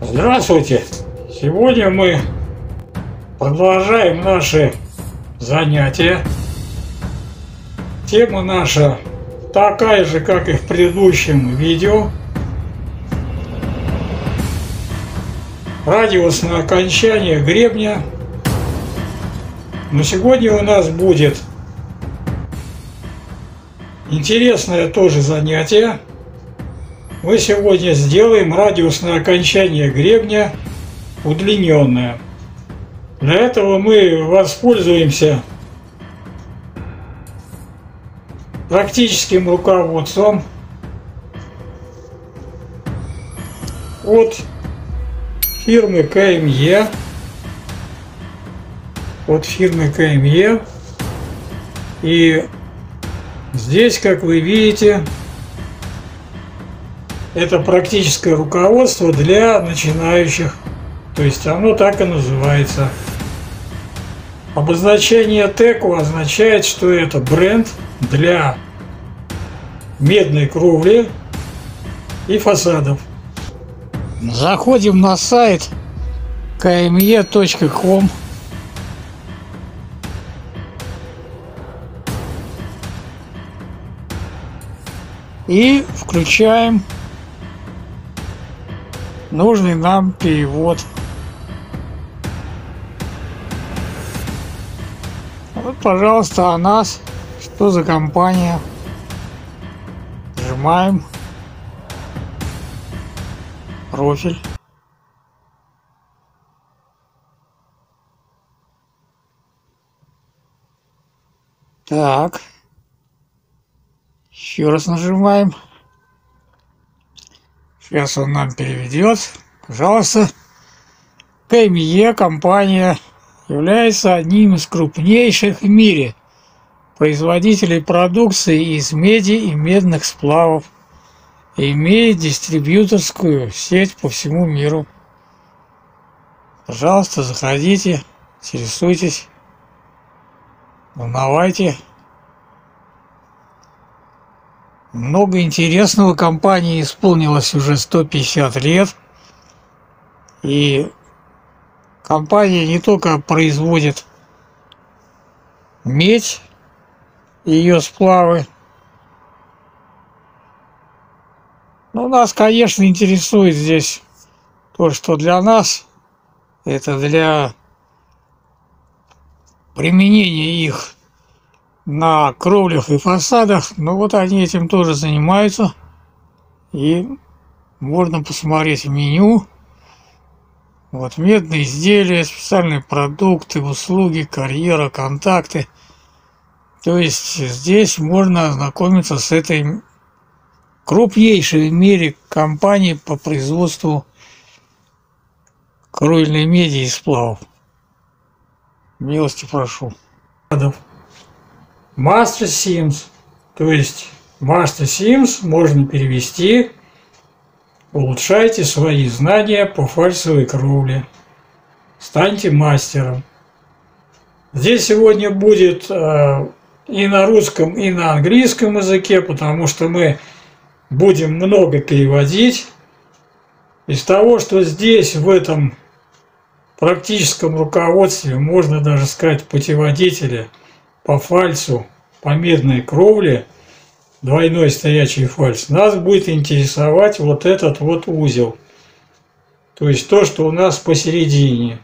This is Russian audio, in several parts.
Здравствуйте! Сегодня мы продолжаем наши занятия. Тема наша такая же, как и в предыдущем видео. Радиусное окончание гребня. Но сегодня у нас будет интересное тоже занятие. Мы сегодня сделаем радиусное окончание гребня удлиненное. Для этого мы воспользуемся практическим руководством от фирмы КМЕ. И здесь, как вы видите, это практическое руководство для начинающих, то есть оно так и называется. Обозначение ТЭКу означает, что это бренд для медной кровли и фасадов. Заходим на сайт kme.com. И включаем нужный нам перевод. Вот, пожалуйста, о нас. Что за компания? Нажимаем профиль. Так. Еще раз нажимаем. Сейчас он нам переведет. Пожалуйста. КМЕ компания является одним из крупнейших в мире производителей продукции из меди и медных сплавов и имеет дистрибьюторскую сеть по всему миру. Пожалуйста, заходите, интересуйтесь, узнавайте. Много интересного. Компании исполнилось уже 150 лет. И компания не только производит медь и ее сплавы. Но нас, конечно, интересует здесь то, что для нас это для применения их на кровлях и фасадах. Но вот они этим тоже занимаются. И можно посмотреть меню. Вот медные изделия, специальные продукты, услуги, карьера, контакты. То есть здесь можно ознакомиться с этой крупнейшей в мире компанией по производству кровельной меди и сплавов. Милости прошу. Master Sims, то есть Master Sims можно перевести: улучшайте свои знания по фальцевой кровле, станьте мастером. Здесь сегодня будет и на русском, и на английском языке, потому что мы будем много переводить. Из того, что здесь в этом практическом руководстве, можно даже сказать, путеводителя по фальцу, по медной кровле, двойной стоячий фальц, нас будет интересовать вот этот вот узел. То есть то, что у нас посередине.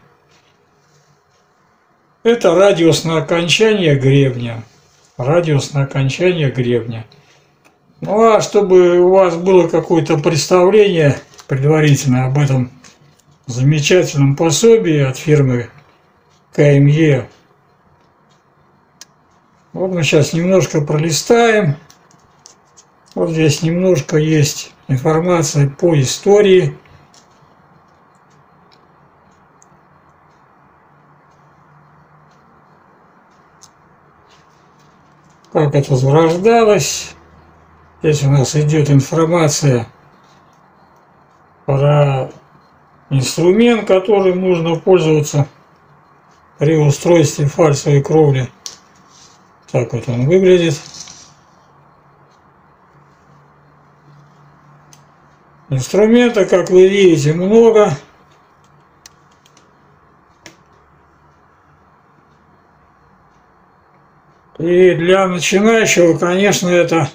Это радиусное окончание гребня. Радиусное окончание гребня. Ну а чтобы у вас было какое-то представление предварительно об этом замечательном пособии от фирмы КМЕ, вот мы сейчас немножко пролистаем. Вот здесь немножко есть информация по истории. Как это зарождалось. Здесь у нас идет информация про инструмент, которым нужно пользоваться при устройстве фальцевой кровли. Так вот он выглядит. Инструмента, как вы видите, много. И для начинающего, конечно, это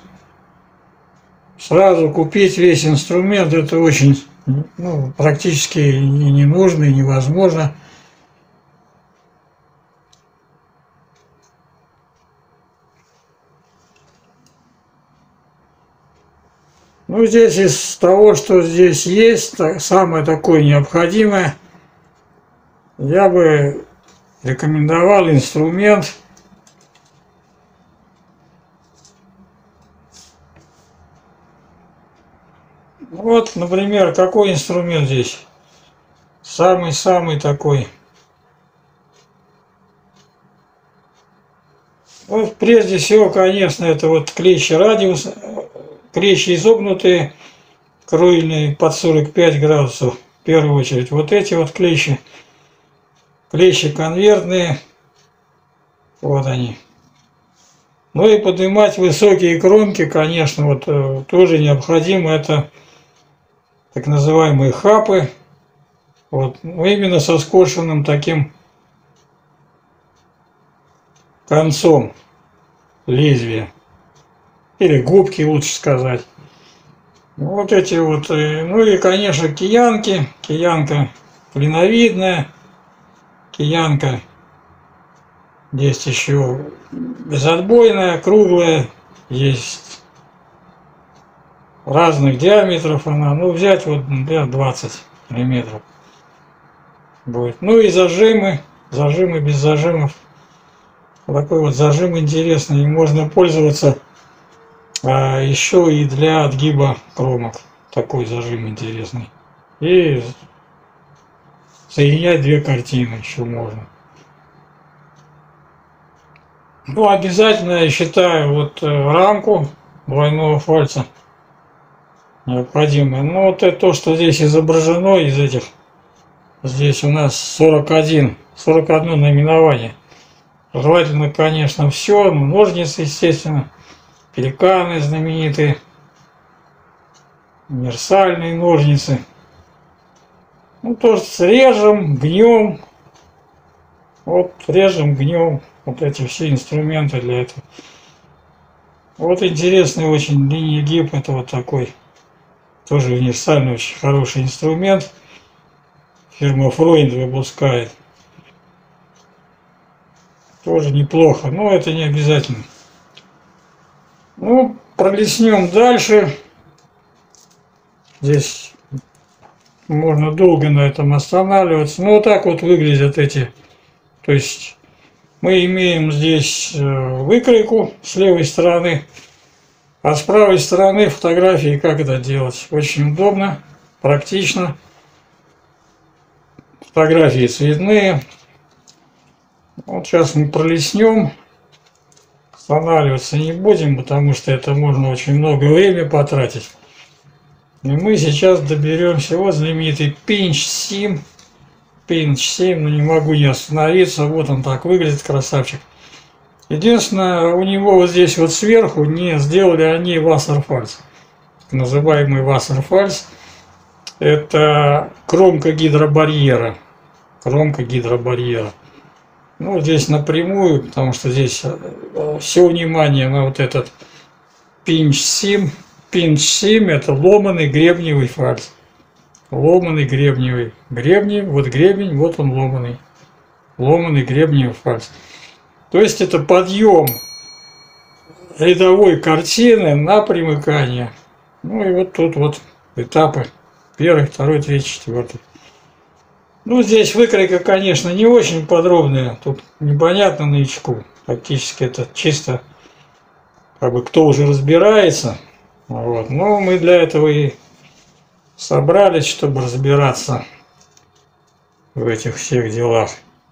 сразу купить весь инструмент, это очень, ну, практически не нужно и невозможно. Ну, здесь из того, что здесь есть, самое такое необходимое, я бы рекомендовал инструмент вот, например, какой инструмент здесь? Самый-самый такой. Вот прежде всего, конечно, это вот клещи радиус, клещи изогнутые, кровельные под 45 градусов, в первую очередь. Вот эти вот клещи, клещи конвертные, вот они. Ну и поднимать высокие кромки, конечно, вот тоже необходимо, это так называемые хапы, вот, ну, именно со скошенным таким концом лезвия, или губки, лучше сказать. Вот эти вот, ну и, конечно, киянки, киянка клиновидная, киянка, есть еще безотбойная, круглая, есть разных диаметров она, ну взять вот, например, 20 миллиметров будет. Ну и зажимы, зажимы без зажимов. Такой вот зажим интересный, и можно пользоваться еще и для отгиба кромок. Такой зажим интересный. И соединять две картины еще можно. Ну, обязательно, я считаю, вот рамку двойного фальца необходимо. Ну, вот это то, что здесь изображено из этих. Здесь у нас 41 наименование. Желательно, конечно, все. Ножницы, естественно. Пеликаны знаменитые. Универсальные ножницы. Ну, тоже режем, гнем. Вот режем, гнем. Вот эти все инструменты для этого. Вот интересный очень линия гиб. Это вот такой. Тоже универсальный, очень хороший инструмент. Фирма Freund выпускает. Тоже неплохо, но это не обязательно. Ну, пролистнем дальше. Здесь можно долго на этом останавливаться. Ну, вот так вот выглядят эти. То есть мы имеем здесь выкройку с левой стороны, а с правой стороны фотографии, как это делать. Очень удобно, практично. Фотографии цветные. Вот сейчас мы пролистнем. Останавливаться не будем, потому что это можно очень много времени потратить. И мы сейчас доберемся. Вот знаменитый Pinch Sim. Pinch Sim, но не могу не остановиться. Вот он так выглядит, красавчик. Единственное, у него вот здесь вот сверху не сделали они Wasserfalls. Называемый Wasserfalls. Это кромка гидробарьера. Кромка гидробарьера. Ну, здесь напрямую, потому что здесь все внимание на вот этот Pinch Sim. Pinch Sim это ломаный гребневый фальс. Ломаный гребневый. Гребни, вот гребень, вот он ломаный. Ломаный гребневый фальс. То есть это подъем рядовой картины на примыкание. Ну и вот тут вот этапы. Первый, второй, третий, четвертый. Ну, здесь выкройка, конечно, не очень подробная. Тут непонятно новичку. Фактически это чисто, как бы, кто уже разбирается. Вот. Но мы для этого и собрались, чтобы разбираться в этих всех делах.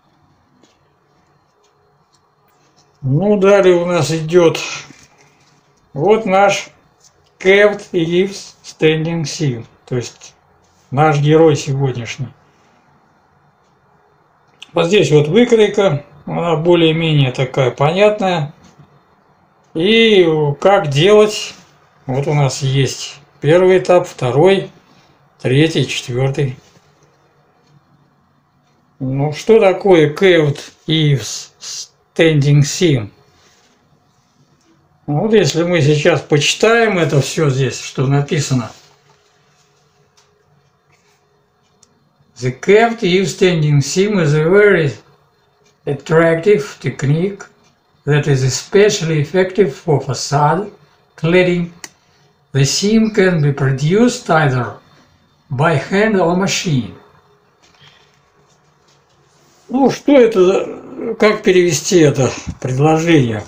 Ну, далее у нас идет вот наш Carved Eaves Standing Sim. То есть наш герой сегодняшний. Вот здесь вот выкройка, она более-менее такая понятная. И как делать, вот у нас есть первый этап, второй, третий, четвертый. Ну, что такое Carved Eaves Standing Sim? Вот если мы сейчас почитаем это все здесь, что написано. The curved U-standing seam is a very attractive technique that is especially effective for facade cladding. The seam can be produced either by hand or machine. Ну, что это, как перевести это предложение?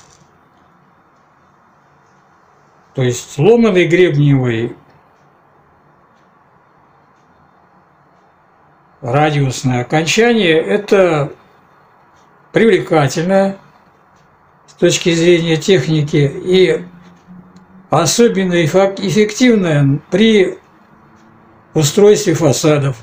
То есть ломаный гребневый радиусное окончание – это привлекательно с точки зрения техники и особенно эффективное при устройстве фасадов.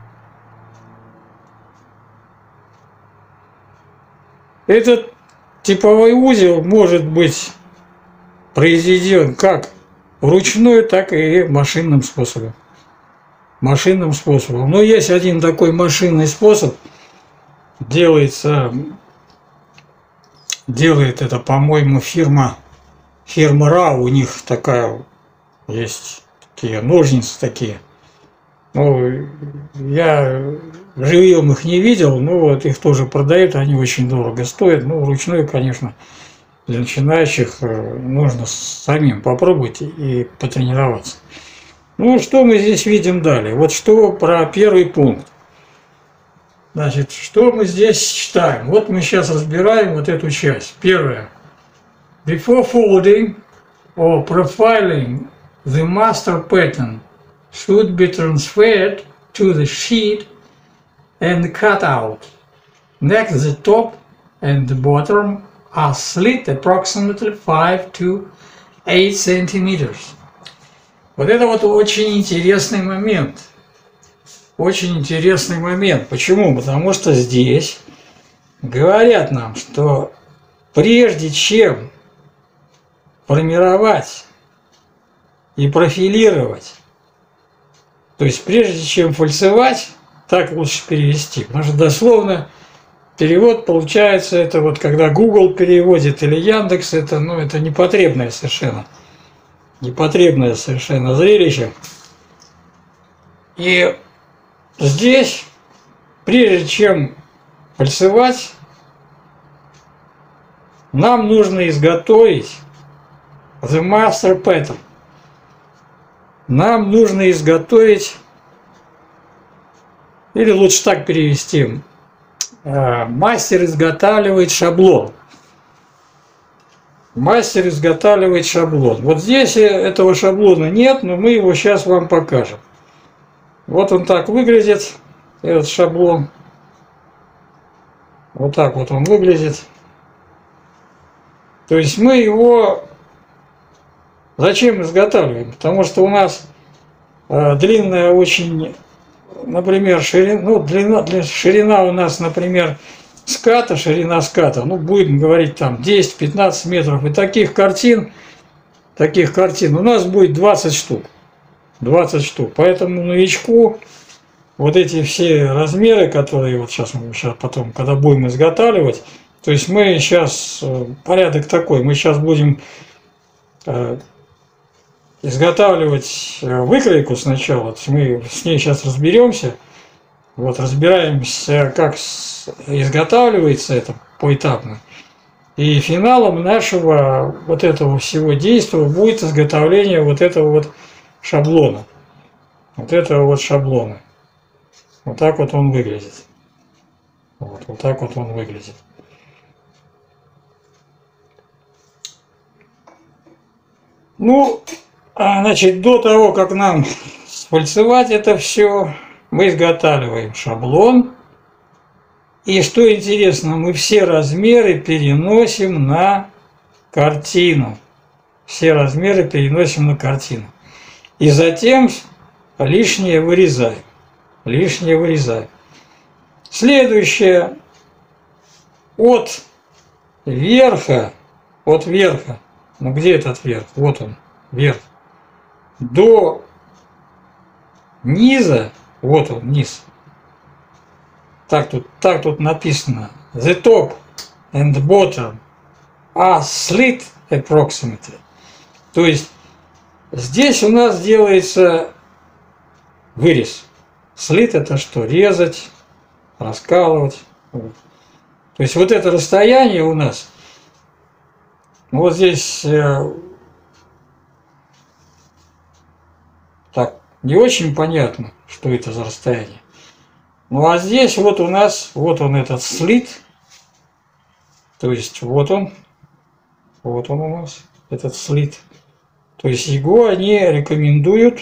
Этот типовой узел может быть произведен как вручную, так и машинным способом. Но есть один такой машинный способ. Делает это, по-моему, фирма РА. У них такая есть такие ножницы такие. Ну, я живьем их не видел, но вот их тоже продают, они очень дорого стоят. Ну, вручную, конечно, для начинающих нужно самим попробовать и потренироваться. Ну, что мы здесь видим далее? Вот что про первый пункт. Значит, что мы здесь читаем? Вот мы сейчас разбираем вот эту часть. Первое. Before folding or profiling, the master pattern should be transferred to the sheet and cut out. Next, the top and the bottom are slit approximately 5 to 8 centimeters. Вот это вот очень интересный момент. Очень интересный момент. Почему? Потому что здесь говорят нам, что прежде чем формировать и профилировать, то есть прежде чем фальцевать, так лучше перевести. Потому что дословно перевод получается, это вот когда Google переводит или Яндекс, это, ну, это непотребное совершенно зрелище. И здесь, прежде чем фальцевать, нам нужно изготовить the master pattern. Нам нужно изготовить, или лучше так перевести, мастер изготавливает шаблон. Мастер изготавливает шаблон. Вот здесь этого шаблона нет, но мы его сейчас вам покажем. Вот он так выглядит, этот шаблон. Вот так вот он выглядит. То есть мы его зачем изготавливаем? Потому что у нас длинная очень, например, ширина у нас, например, ширина ската, ну, будем говорить там 10-15 метров. И таких картин у нас будет 20 штук. 20 штук. Поэтому новичку вот эти все размеры, которые вот сейчас потом, когда будем изготавливать, то есть мы сейчас, порядок такой, мы сейчас будем изготавливать выкройку сначала, мы с ней сейчас разберемся. Вот разбираемся, как изготавливается это поэтапно. И финалом нашего вот этого всего действия будет изготовление вот этого вот шаблона. Вот этого вот шаблона. Вот так вот он выглядит. Вот так вот он выглядит. Ну, значит, до того, как нам сфальцевать это все, мы изготавливаем шаблон. И что интересно, мы все размеры переносим на картину. Все размеры переносим на картину. И затем лишнее вырезаем. Лишнее вырезаем. Следующее. От верха. Ну где этот верх? Вот он, верх. До низа. Вот он, низ. Так тут написано. The top and the bottom are slit approximately. То есть здесь у нас делается вырез. Слит — это что? Резать, раскалывать. Вот. То есть вот это расстояние у нас, вот здесь так не очень понятно, что это за расстояние. Ну а здесь вот у нас, вот он этот слит, то есть вот он у нас этот слит. То есть его они рекомендуют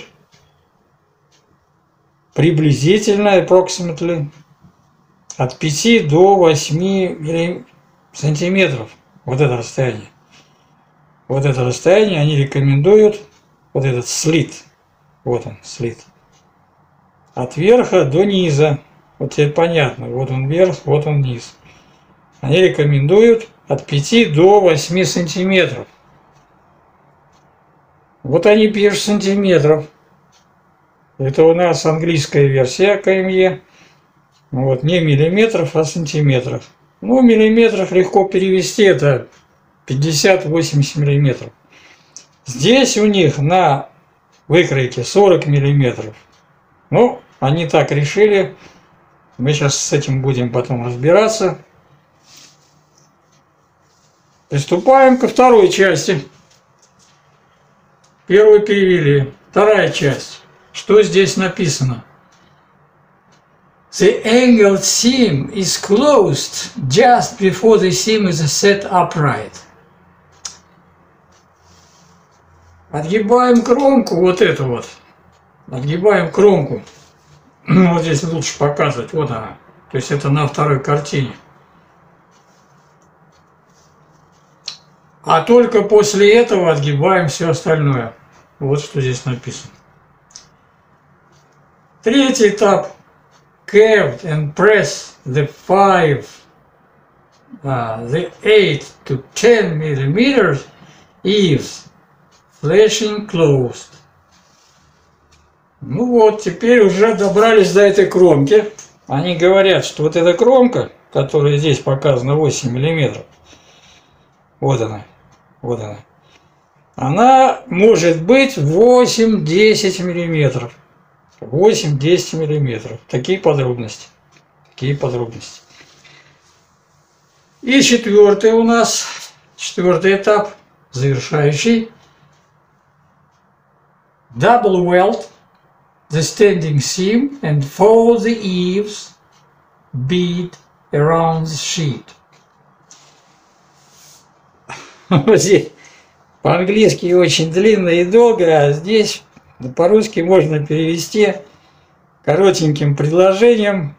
приблизительно, approximately, от 5 до 8 сантиметров. Вот это расстояние. Вот это расстояние они рекомендуют, вот этот слит. Вот он, слит. От верха до низа. Вот теперь понятно. Вот он верх, вот он низ. Они рекомендуют от 5 до 8 сантиметров. Вот они пишут сантиметров. Это у нас английская версия КМЕ. Вот, не миллиметров, а сантиметров. Ну, в миллиметрах легко перевести, это 50-80 миллиметров. Здесь у них на выкройке 40 миллиметров. Ну, они так решили. Мы сейчас с этим будем потом разбираться. Приступаем ко второй части. Первую перевели. Вторая часть. Что здесь написано? The angled seam is closed just before the seam is set upright. Отгибаем кромку, вот эту вот. Отгибаем кромку. Вот здесь лучше показывать. Вот она. То есть это на второй картине. А только после этого отгибаем все остальное. Вот что здесь написано. Третий этап. Curve and press the 8 to 10 millimeters eaves flashing closed. Ну вот, теперь уже добрались до этой кромки. Они говорят, что вот эта кромка, которая здесь показана 8 миллиметров, вот она, она может быть 8-10 миллиметров. 8-10 миллиметров. Такие подробности. И четвертый у нас, четвертый этап, завершающий. Double weld the standing seam and fold the eaves bead around the sheet. Здесь по-английски очень длинно и долго, а здесь по-русски можно перевести коротеньким предложением.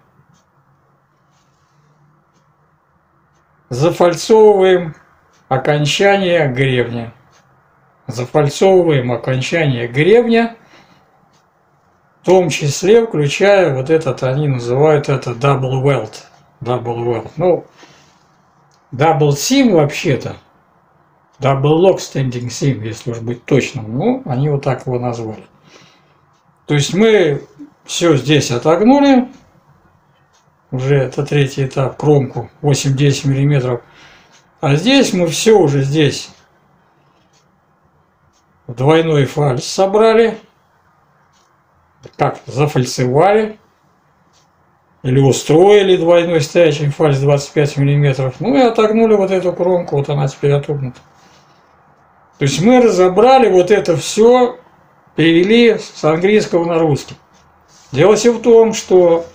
Зафальцовываем окончание гребня. Зафальцовываем окончание гребня, в том числе включая вот этот, они называют это double weld. Double weld. Ну, double seam вообще-то. Double lock standing seam, если уж быть точным. Ну, они вот так его назвали. То есть мы все здесь отогнули. Уже это третий этап, кромку 8-10 миллиметров. А здесь мы все уже здесь в двойной фальц собрали. Как зафальцевали. Или устроили двойной стоячий фальц 25 миллиметров. Ну и отогнули вот эту кромку. Вот она теперь отогнута. То есть мы разобрали вот это все, перевели с английского на русский. Дело все в том, что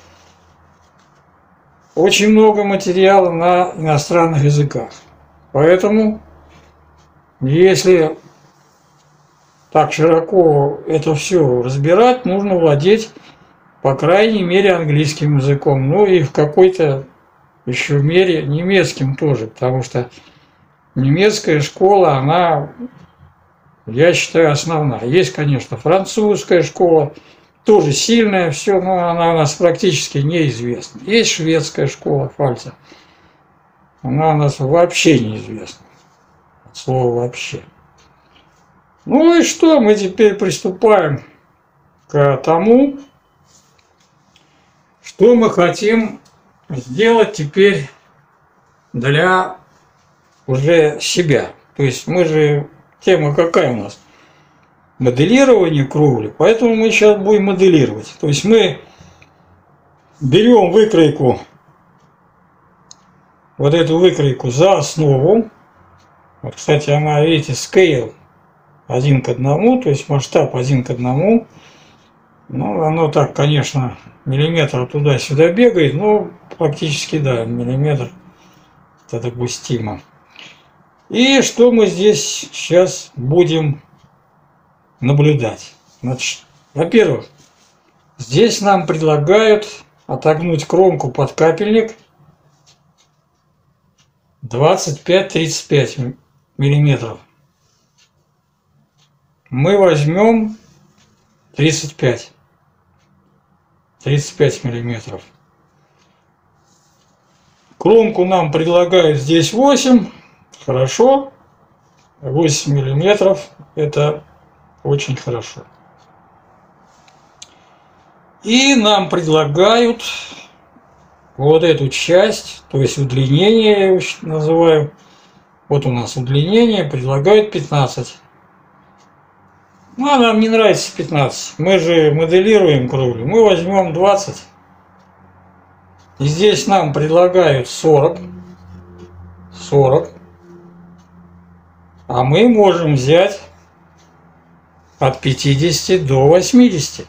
очень много материала на иностранных языках. Поэтому, если так широко это все разбирать, нужно владеть, по крайней мере, английским языком. Ну и в какой-то еще мере немецким тоже, потому что немецкая школа, она, я считаю, основная. Есть, конечно, французская школа, тоже сильная, все, но она у нас практически неизвестна. Есть шведская школа фальца, она у нас вообще неизвестна. От слова вообще. Ну и что, мы теперь приступаем к тому, что мы хотим сделать теперь для уже себя. То есть мы же, тема какая у нас? Моделирование кровли. Поэтому мы сейчас будем моделировать. То есть мы берем выкройку, вот эту выкройку за основу. Вот, кстати, она, видите, scale 1 к 1, то есть масштаб 1 к 1. Ну, оно так, конечно, миллиметр туда-сюда бегает, но практически, да, миллиметр это допустимо. И что мы здесь сейчас будем наблюдать? Значит, во-первых, здесь нам предлагают отогнуть кромку под капельник 25-35 миллиметров. Мы возьмем 35 миллиметров. Кромку нам предлагают здесь 8. Хорошо. 8 миллиметров это очень хорошо. И нам предлагают вот эту часть, то есть удлинение, я его называю. Вот у нас удлинение, предлагают 15. Ну, а нам не нравится 15. Мы же моделируем кровлю. Мы возьмем 20. И здесь нам предлагают 40. А мы можем взять от 50 до 80.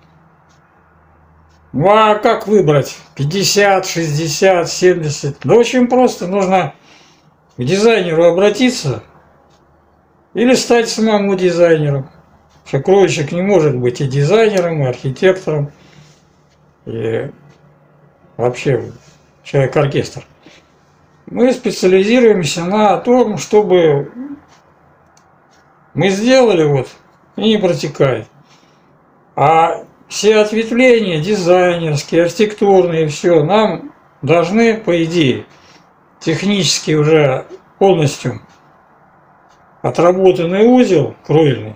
Ну а как выбрать? 50, 60, 70? Да очень просто. Нужно к дизайнеру обратиться или стать самому дизайнером. Что кровельщик не может быть и дизайнером, и архитектором, и вообще человек-оркестр. Мы специализируемся на том, чтобы мы сделали вот и не протекает. А все ответвления дизайнерские, архитектурные, все нам должны, по идее, технически уже полностью отработанный узел кровельный,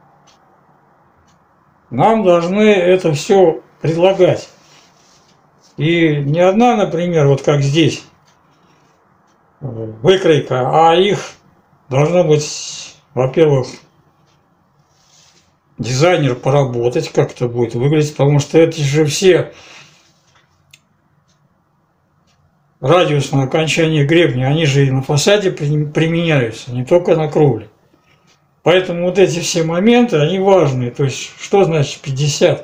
нам должны это все предлагать. И не одна, например, вот как здесь, выкройка, а их должно быть, во-первых, дизайнер поработать, как это будет выглядеть, потому что эти же все радиусные окончания гребня, они же и на фасаде применяются, не только на кровле. Поэтому вот эти все моменты, они важные. То есть, что значит 50,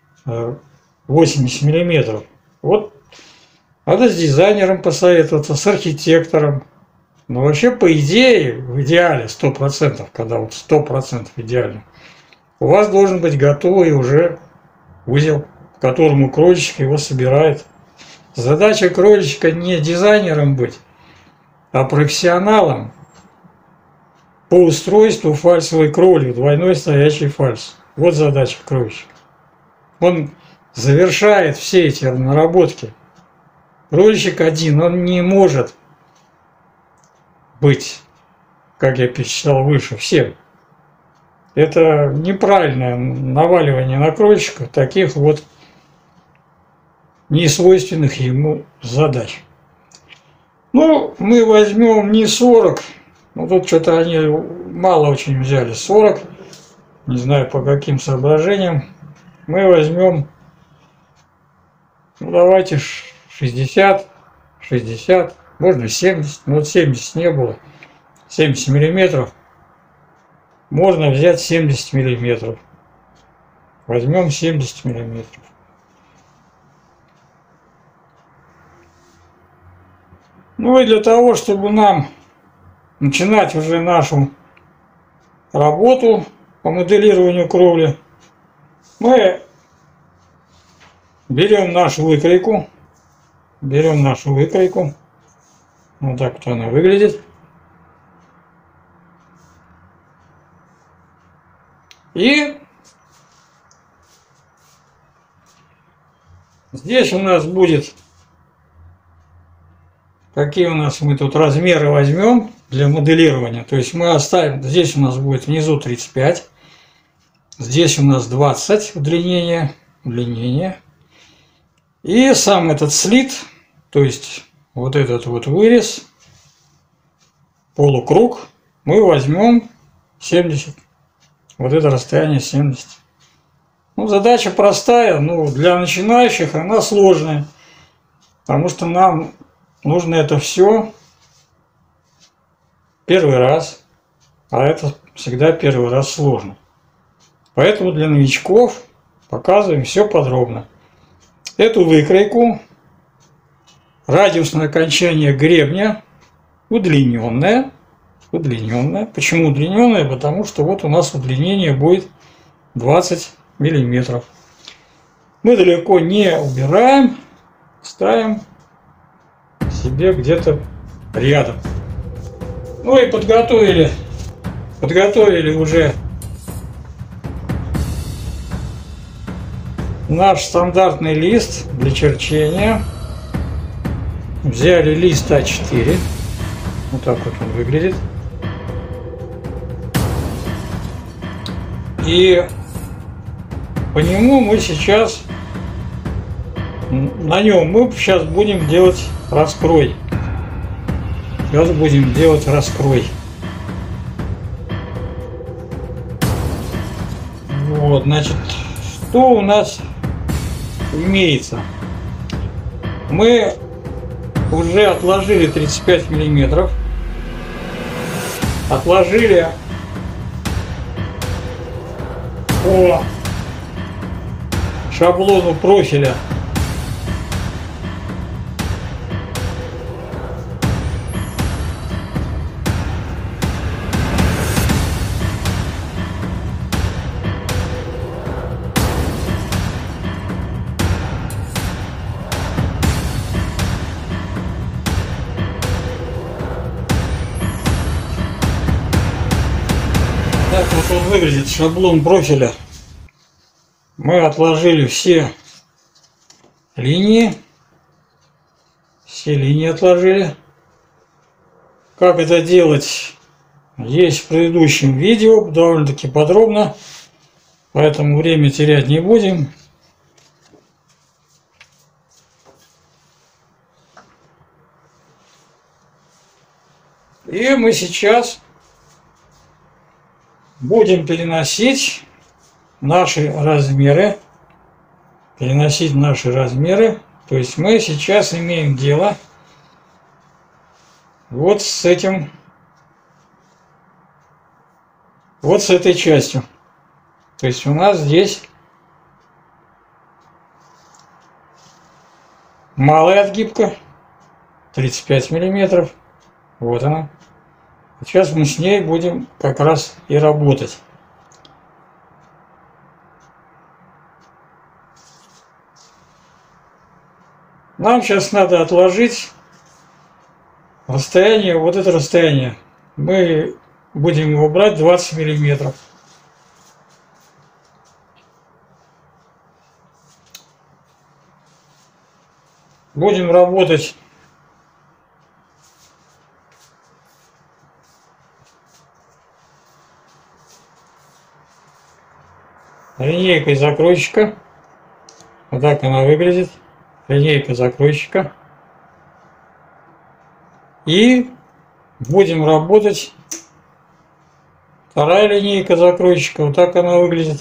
80 миллиметров? Вот надо с дизайнером посоветоваться, с архитектором. Но вообще, по идее, в идеале 100%, когда вот 100% идеально, у вас должен быть готовый уже узел, к которому кровельщик его собирает. Задача кровельщика не дизайнером быть, а профессионалом по устройству фальсовой кровли, двойной стоячий фальс. Вот задача кровельщика. Он завершает все эти наработки. Кровельщик один, он не может быть, как я перечислял выше, всем. Это неправильное наваливание на кровельщика таких вот несвойственных ему задач. Ну, мы возьмем не 40, ну тут что-то они мало очень взяли, 40, не знаю по каким соображениям. Мы возьмем, ну давайте 60, можно 70, но вот 70 не было, 70 миллиметров. Можно взять 70 миллиметров. Возьмем 70 миллиметров. Ну и для того, чтобы нам начинать уже нашу работу по моделированию кровли, мы берем нашу выкройку. Вот так вот она выглядит. И здесь у нас будет, какие у нас мы тут размеры возьмем для моделирования. То есть мы оставим, здесь у нас будет внизу 35, здесь у нас 20 удлинение. И сам этот слит, то есть вот этот вот вырез, полукруг, мы возьмем 70. Вот это расстояние 70. Ну, задача простая, но для начинающих она сложная. Потому что нам нужно это все первый раз. А это всегда первый раз сложно. Поэтому для новичков показываем все подробно. Эту выкройку, радиусное окончание гребня удлиненное. Почему удлиненное? Потому что вот у нас удлинение будет 20 миллиметров. Мы далеко не убираем, ставим себе где-то рядом. Ну и подготовили уже наш стандартный лист для черчения. Взяли лист А4. Вот так вот он выглядит. И по нему мы сейчас, на нем мы сейчас будем делать раскрой. Вот, значит, что у нас имеется? Мы уже отложили 35 миллиметров. Отложили по шаблону профиля так вот он выглядит, шаблон профиля. Мы отложили все линии отложили. Как это делать, есть в предыдущем видео, довольно-таки подробно, поэтому время терять не будем. И мы сейчас будем переносить наши размеры. То есть мы сейчас имеем дело вот с этим, вот с этой частью. То есть у нас здесь малая отгибка, 35 миллиметров. Вот она. Сейчас мы с ней будем как раз и работать. Нам сейчас надо отложить расстояние, вот это расстояние. Мы будем его брать 20 миллиметров. Будем работать линейкой закройщика. Вот так она выглядит. Линейка закройщика. И будем работать вторая линейка закройщика. Вот так она выглядит.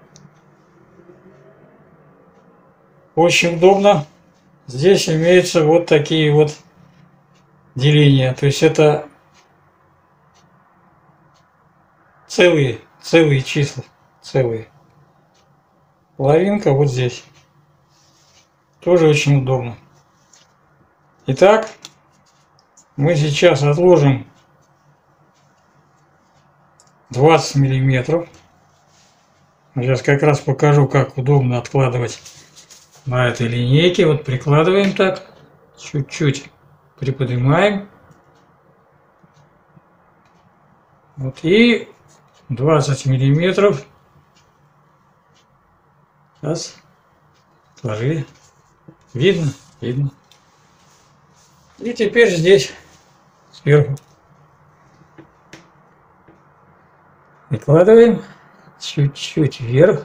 Очень удобно. Здесь имеются вот такие вот деления. То есть это целые числа. Целые. Половинка вот здесь. Тоже очень удобно. Итак, мы сейчас отложим 20 миллиметров. Сейчас как раз покажу, как удобно откладывать на этой линейке. Вот прикладываем так, чуть-чуть приподнимаем. Вот и 20 миллиметров. Сейчас отложили. Видно? Видно. И теперь здесь сверху прикладываем чуть-чуть вверх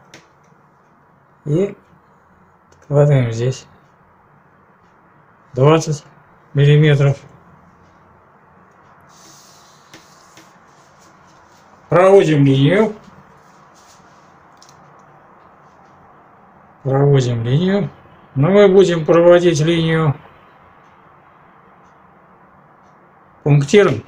и откладываем здесь 20 миллиметров. Проводим линию. Проводим линию. Но мы будем проводить линию пунктиром.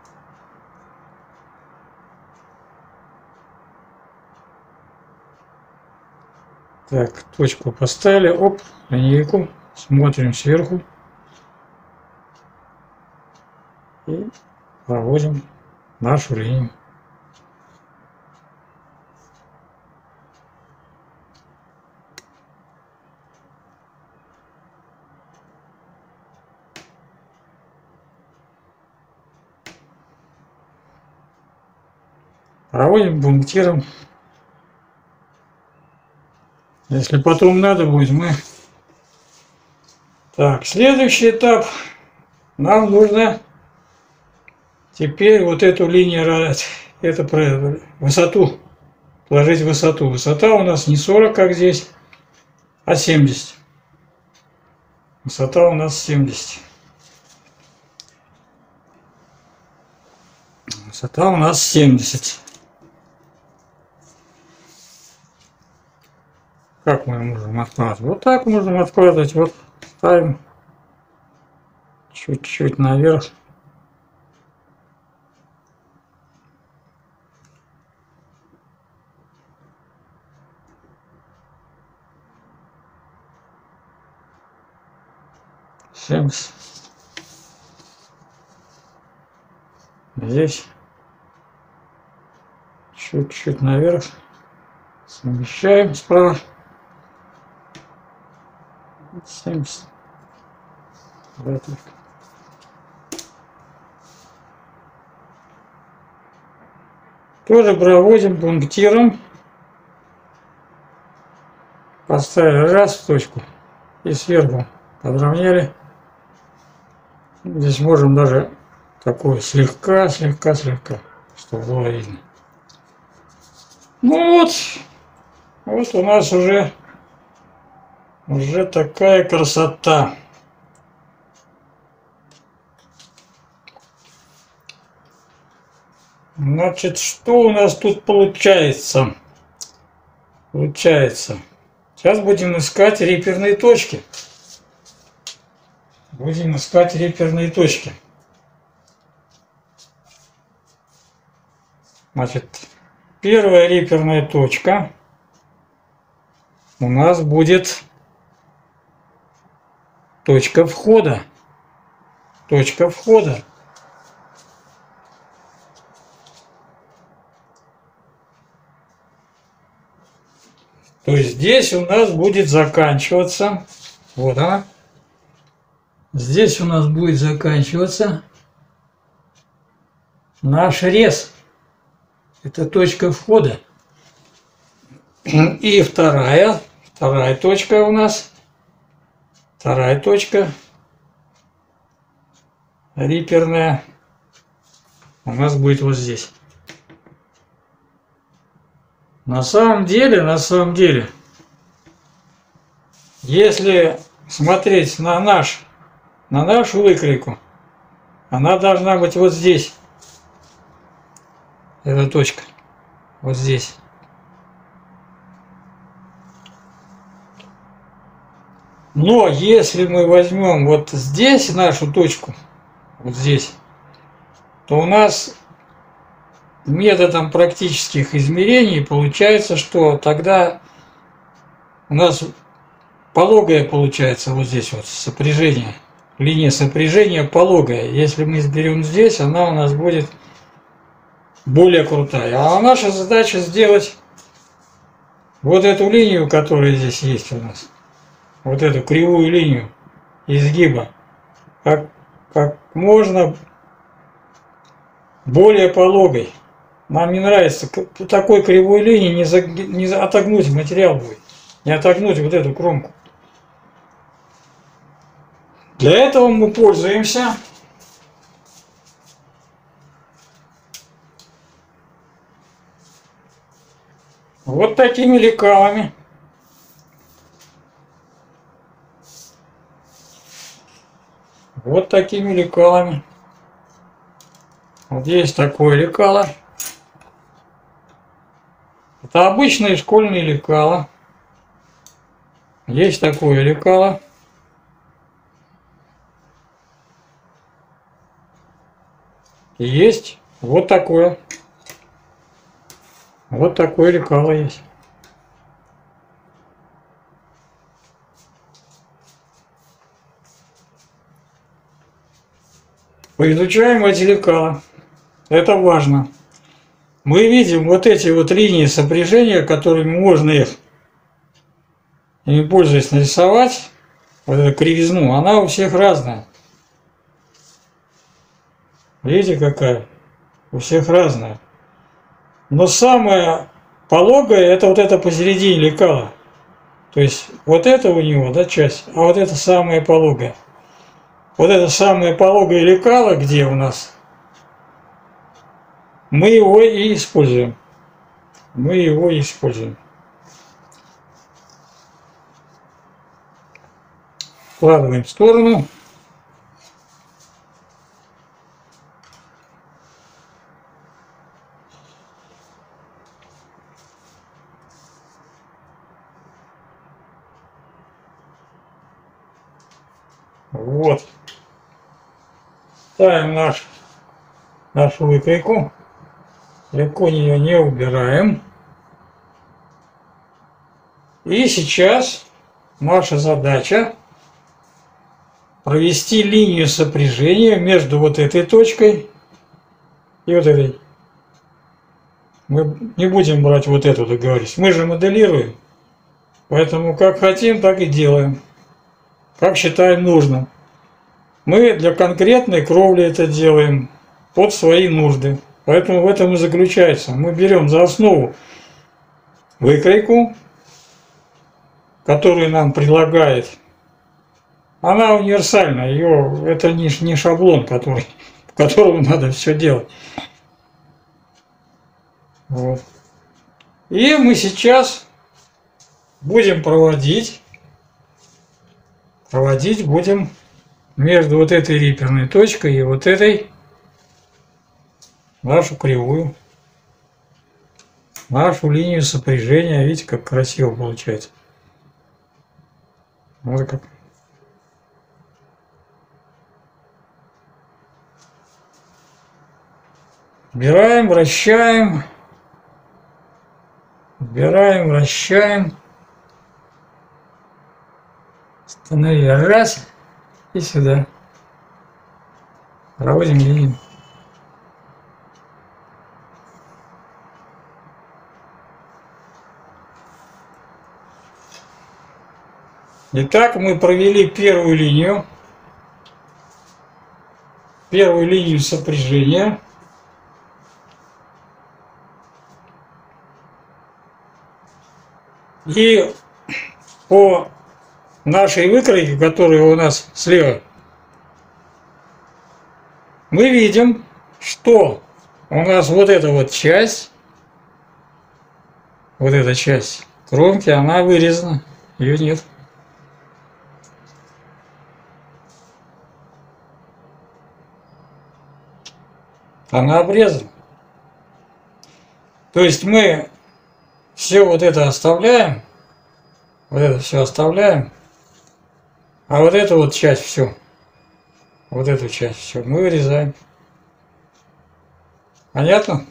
Так, точку поставили. Оп, линейку. Смотрим сверху. И проводим нашу линию. Проводим пунктиром. Если потом надо будет, мы... Так, следующий этап. Нам нужно теперь вот эту линию, это высоту, положить высоту. Высота у нас не 40, как здесь, а 70. Высота у нас 70. Высота у нас 70. Как мы можем откладывать? Вот так можем откладывать. Вот ставим чуть-чуть наверх. Здесь чуть-чуть наверх. Смещаем справа. 70. Тоже проводим пунктиром. Поставили раз в точку и сверху подровняли. Здесь можем даже такое слегка, чтобы было видно. Ну вот у нас уже такая красота. Значит, что у нас тут получается? Сейчас будем искать реперные точки. Значит, первая реперная точка у нас будет точка входа. То есть здесь у нас будет заканчиваться, вот она, здесь у нас будет заканчиваться наш рез. Это точка входа. И вторая точка у нас, реперная, у нас будет вот здесь. На самом деле, если смотреть на нашу выкройку, она должна быть вот здесь. Эта точка. Вот здесь. Но если мы возьмем вот здесь нашу точку, вот здесь, то у нас методом практических измерений получается, что тогда у нас пологая получается вот здесь вот сопряжение. Линия сопряжения пологая. Если мы берем здесь, она у нас будет более крутая. А наша задача сделать вот эту линию, которая здесь есть у нас. Вот эту кривую линию изгиба. Как можно более пологой. Нам не нравится такой кривой линии не отогнуть материал будет. Не отогнуть вот эту кромку. Для этого мы пользуемся вот такими лекалами. Вот есть такое лекало. Это обычные школьные лекала. Есть такое лекало. И есть вот такое. Вот такое лекало есть. Поизучаем эти лекала. Это важно. Мы видим вот эти вот линии сопряжения, которыми можно их, ими пользуясь, нарисовать. Вот эту кривизну, она у всех разная. Видите, какая? У всех разная. Но самое пологое это вот это посередине лекала. То есть вот это у него, да, часть, а вот это самое пологое. Вот это самое пологое лекало, где у нас, мы его и используем. Мы его и используем. Вкладываем в сторону. Вот. Ставим нашу выкройку. Легко ее не убираем. И сейчас наша задача провести линию сопряжения между вот этой точкой и вот этой. Мы не будем брать вот эту, договорились. Мы же моделируем. Поэтому как хотим, так и делаем. Как считаем нужным. Мы для конкретной кровли это делаем под свои нужды. Поэтому в этом и заключается. Мы берем за основу выкройку, которую нам предлагает. Она универсальна. Это не шаблон, по которому надо все делать. Вот. И мы сейчас будем проводить будем между вот этой реперной точкой и вот этой нашу кривую, нашу линию сопряжения. Видите, как красиво получается. Вот как. Убираем, вращаем. Убираем, вращаем. Остановили. Раз. И сюда. Проводим линию. Итак, мы провели первую линию сопряжения. И по нашей выкройке, которая у нас слева, мы видим, что у нас вот эта вот часть, вот эта часть кромки, она вырезана, ее нет. Она обрезана. То есть мы все вот это оставляем, вот это все оставляем, а вот эту вот часть все, вот эту часть все мы вырезаем. Понятно?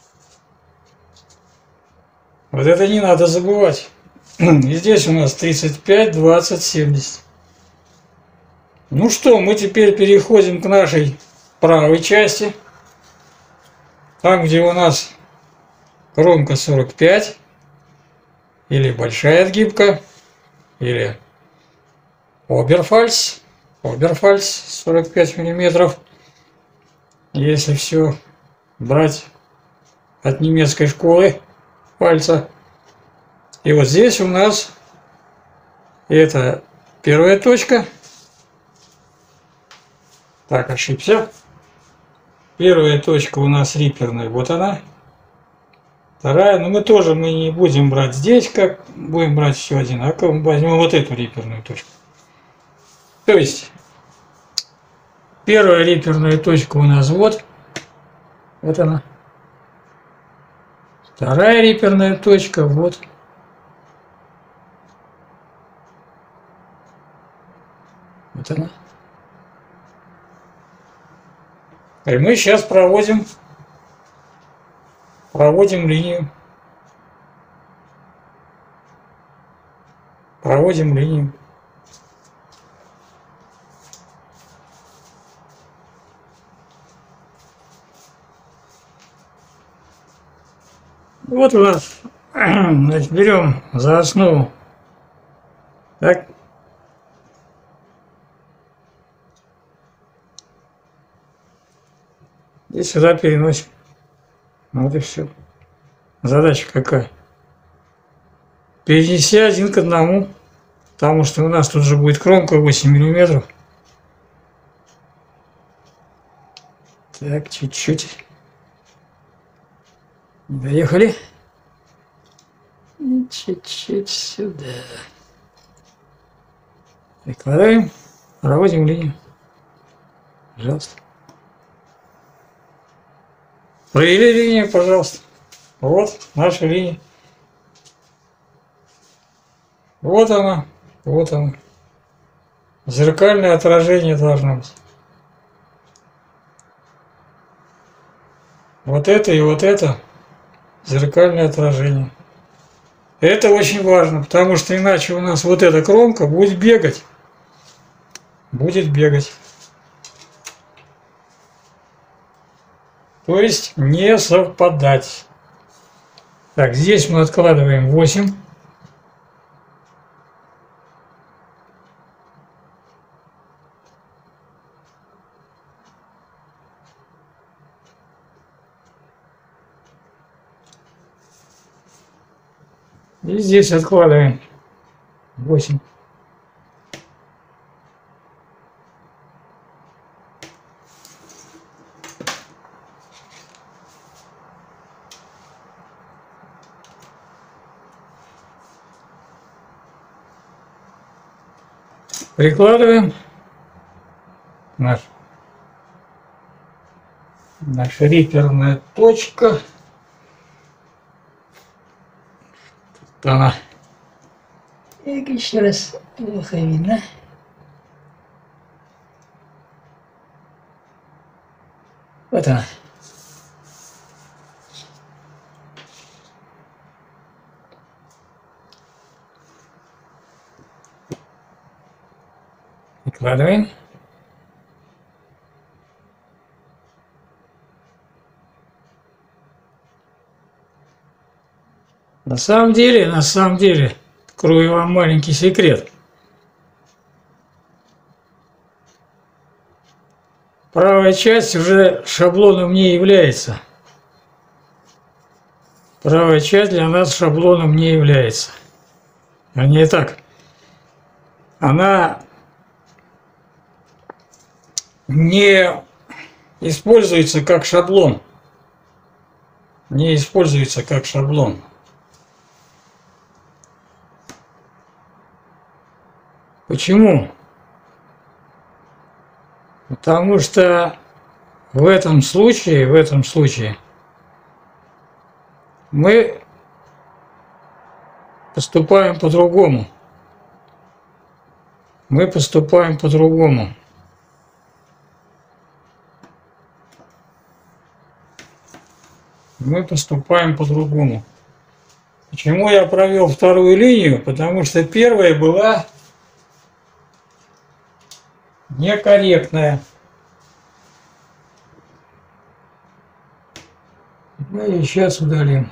Вот это не надо забывать. И здесь у нас 35, 20, 70. Ну что, мы теперь переходим к нашей правой части. Там, где у нас кромка 45, или большая отгибка, или оберфальц 45 миллиметров, если все брать от немецкой школы пальца. И вот здесь у нас это первая точка. Так, ошибся. Первая точка у нас риперная, вот она. Вторая, но мы не будем брать здесь, как будем брать все одинаково. Мы возьмем вот эту риперную точку. То есть, первая риперная точка у нас вот она. Вторая реперная точка, вот. Вот она. И мы сейчас проводим линию. Проводим линию. Вот у нас, значит, берем за основу, так, и сюда переносим. Вот и все. Задача какая? Перенеси 1 к 1, потому что у нас тут же будет кромка 8 миллиметров. Так, чуть-чуть. Доехали. И чуть-чуть сюда. Прикладываем, проводим линию. Пожалуйста. Провели линию, пожалуйста. Вот наша линия. Вот она. Вот она. Зеркальное отражение должно быть. Вот это и вот это зеркальное отражение. Это очень важно, потому что иначе у нас вот эта кромка будет бегать. Будет бегать. То есть не совпадать. Так, здесь мы откладываем 8. И здесь откладываем 8. Прикладываем наша реперная точка. Тут она. Так, еще раз плохо видно. Вот она. Прикладываем. На самом деле, открою вам маленький секрет. Правая часть уже шаблоном не является. Правая часть для нас шаблоном не является. Не так. Она не используется как шаблон. Не используется как шаблон. Почему? Потому что в этом случае мы поступаем по-другому. Мы поступаем по-другому. Почему я провел вторую линию? Потому что первая была некорректная. Мы ее сейчас удалим.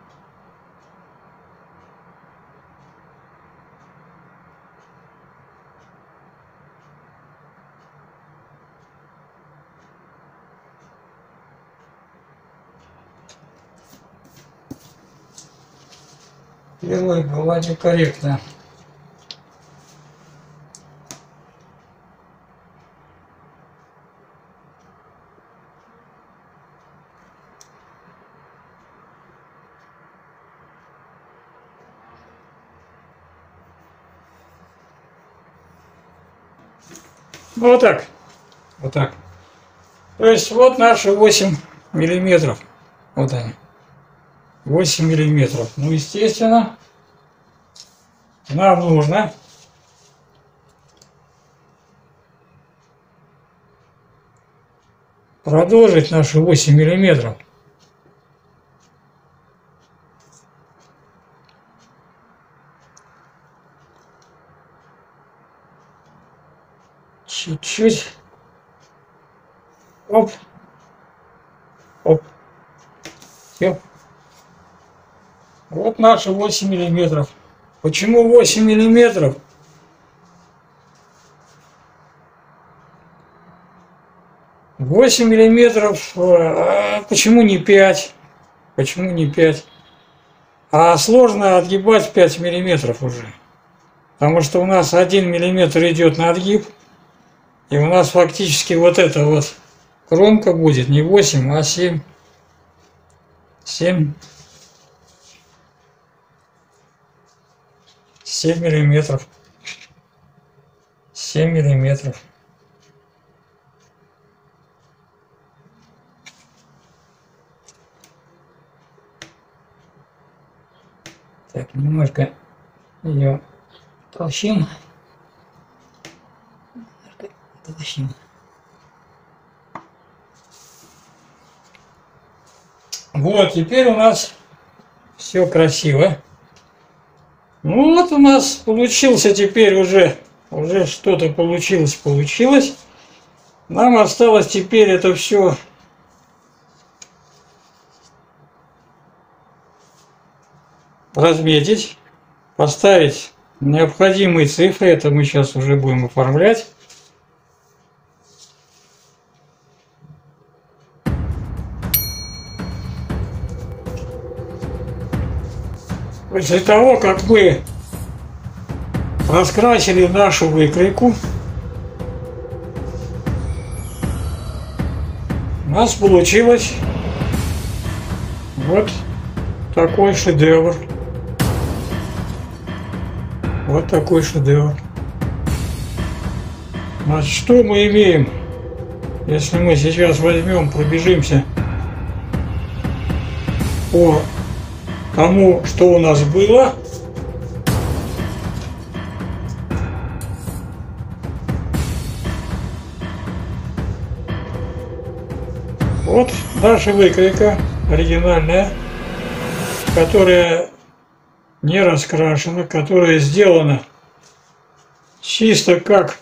Первая была некорректная. Вот так. Вот так. То есть вот наши 8 миллиметров. Вот они. 8 миллиметров. Ну, естественно, нам нужно продолжить наши 8 миллиметров. Чуть-чуть. Оп. Оп. Все. Вот наши 8 миллиметров. Почему 8 миллиметров? Восемь миллиметров. Почему не 5? Почему не 5? А сложно отгибать 5 миллиметров уже. Потому что у нас 1 миллиметр идет на отгиб. И у нас фактически вот эта вот кромка будет не 8, а 7. 7 миллиметров. 7 миллиметров. Так, немножко ее толщим. Вот, теперь у нас все красиво. Ну вот у нас получился теперь уже что-то получилось. Нам осталось теперь это все разметить, поставить необходимые цифры. Это мы сейчас уже будем оформлять. После того, как мы раскрасили нашу выкройку, у нас получилось вот такой шедевр. Вот такой шедевр. Значит, что мы имеем, если мы сейчас возьмем, пробежимся по тому, что у нас было. Вот наша выкройка оригинальная, которая не раскрашена, которая сделана чисто как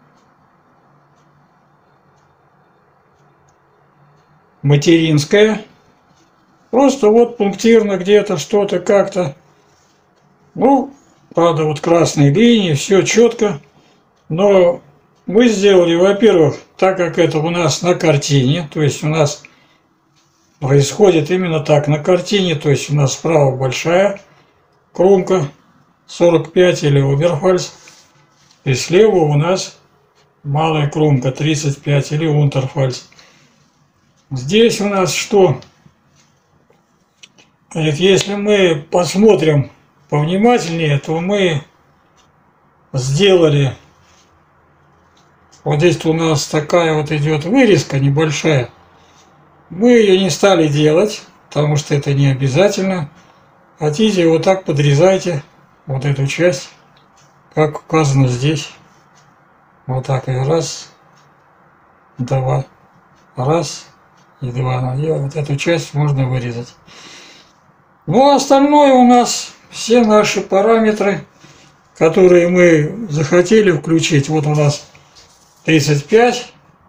материнская. Просто вот пунктирно где-то что-то как-то. Ну, правда, вот красные линии, все четко. Но мы сделали, во-первых, так как это у нас на картине, то есть у нас происходит именно так на картине, то есть у нас справа большая кромка 45 или оберфальц, и слева у нас малая кромка 35 или унтерфальц. Здесь у нас что? Если мы посмотрим повнимательнее, то мы сделали, вот здесь у нас такая вот идет вырезка небольшая. Мы ее не стали делать, потому что это не обязательно. Хотите, вот так подрезайте вот эту часть, как указано здесь. Вот так и раз, два, раз и два. И вот эту часть можно вырезать. Ну, а остальное у нас все наши параметры, которые мы захотели включить. Вот у нас 35,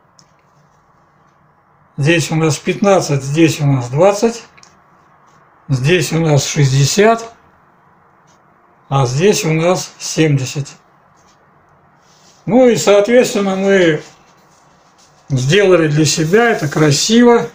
здесь у нас 15, здесь у нас 20, здесь у нас 60, а здесь у нас 70. Ну и, соответственно, мы сделали для себя это красиво.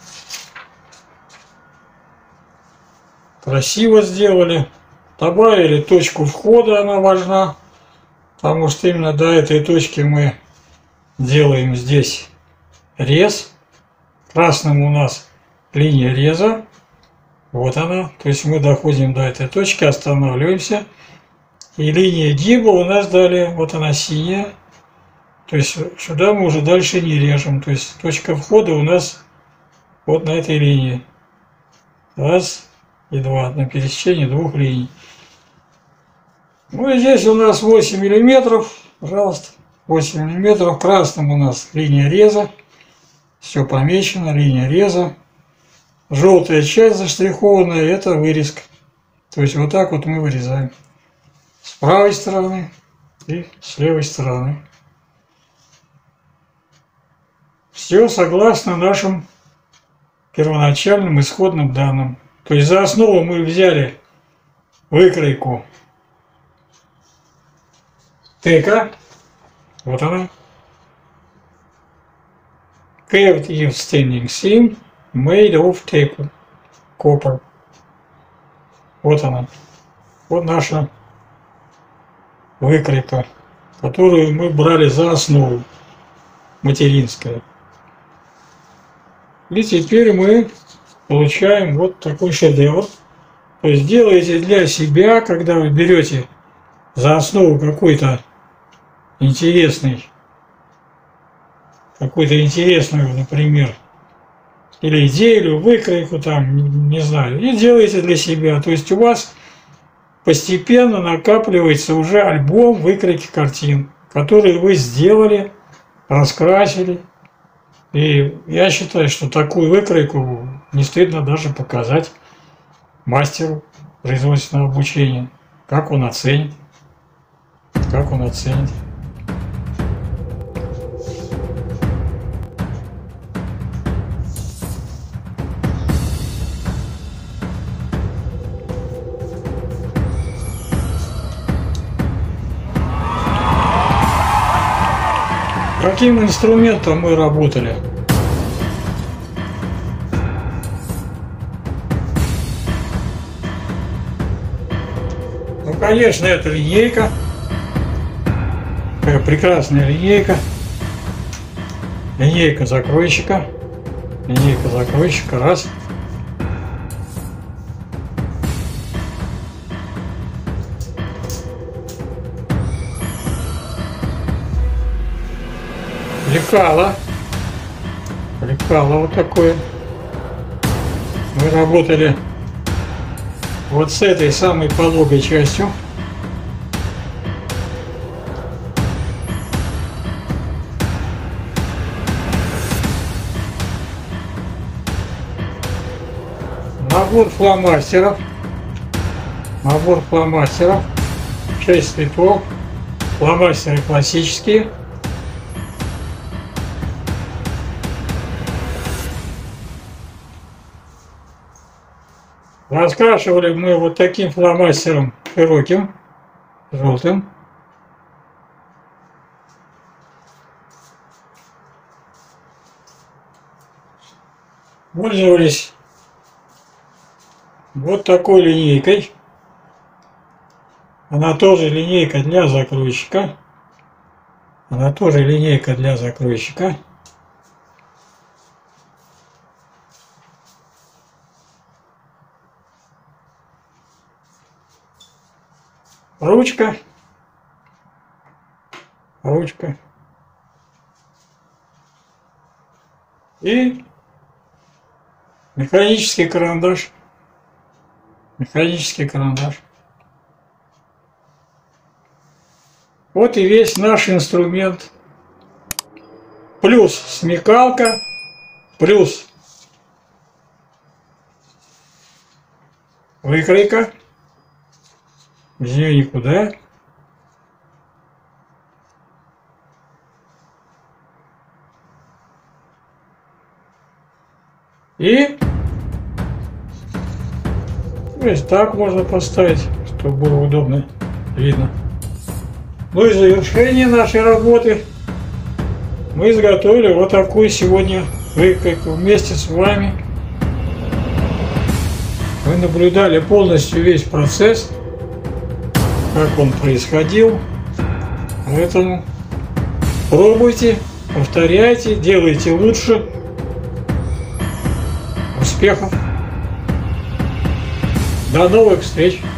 Красиво сделали. Добавили точку входа, она важна, потому что именно до этой точки мы делаем здесь рез. Красным у нас линия реза. Вот она. То есть мы доходим до этой точки, останавливаемся. И линия гиба у нас далее, вот она синяя. То есть сюда мы уже дальше не режем. То есть точка входа у нас вот на этой линии. Раз, и 2 на пересечении двух линий. Ну и здесь у нас 8 миллиметров, пожалуйста, 8 миллиметров. Красным у нас линия реза, все помечено, линия реза. Желтая часть заштрихованная, это вырезка. То есть вот так вот мы вырезаем с правой стороны и с левой стороны. Все согласно нашим первоначальным исходным данным. То есть за основу мы взяли выкройку ТК, вот она, Curved Eve Standing Seam Made of Tape Copper. Вот она, вот наша выкройка, которую мы брали за основу, материнская. И теперь мы получаем вот такой шедевр. То есть делаете для себя, когда вы берете за основу какую-то интересную, например, или идею, или выкройку там, не знаю, и делаете для себя. То есть у вас постепенно накапливается уже альбом выкройки картин, которые вы сделали, раскрасили. И я считаю, что такую выкройку не стыдно даже показать мастеру производственного обучения, как он оценит. Каким инструментом мы работали? Ну, конечно, это линейка. Такая прекрасная линейка. Линейка закройщика. Раз. Лекало вот такое. Мы работали вот с этой самой пологой частью. Набор фломастеров. 6 цветов. Фломастеры классические. Раскрашивали мы вот таким фломастером широким, желтым. Пользовались вот такой линейкой. Она тоже линейка для закройщика. Ручка. И механический карандаш. Вот и весь наш инструмент. Плюс смекалка, плюс выкройка. Без нее никуда. И вот так можно поставить, чтобы было удобно видно. Ну и завершение нашей работы мы изготовили вот такую сегодня выкройку вместе с вами. Вы наблюдали полностью весь процесс, как он происходил. Поэтому пробуйте, повторяйте, делайте лучше. Успехов! До новых встреч!